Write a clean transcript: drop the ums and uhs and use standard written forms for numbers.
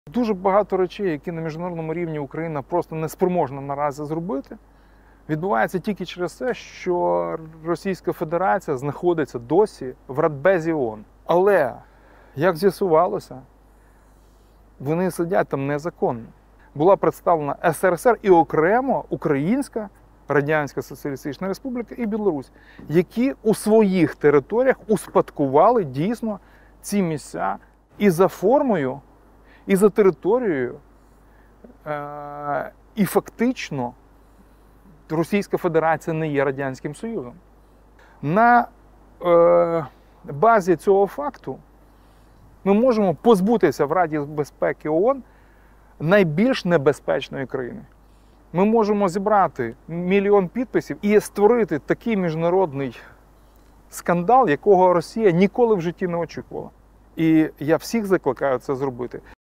Дуже багато речей, які на міжнародному рівні Україна просто не спроможна наразі зробити, відбувається тільки через те, що Російська Федерація знаходиться досі в Радбезі ООН. Але, як з'ясувалося, вони сидять там незаконно. Була представлена СРСР і окремо Українська Радянська Соціалістична Республіка і Білорусь, які у своїх територіях успадкували дійсно ці місця і за формою, і за територією, і фактично Російська Федерація не є Радянським Союзом. На базі цього факту ми можемо позбутися в Раді безпеки ООН найбільш небезпечної країни. Ми можемо зібрати 1 мільйон підписів і створити такий міжнародний скандал, якого Росія ніколи в житті не очікувала. І я всіх закликаю це зробити.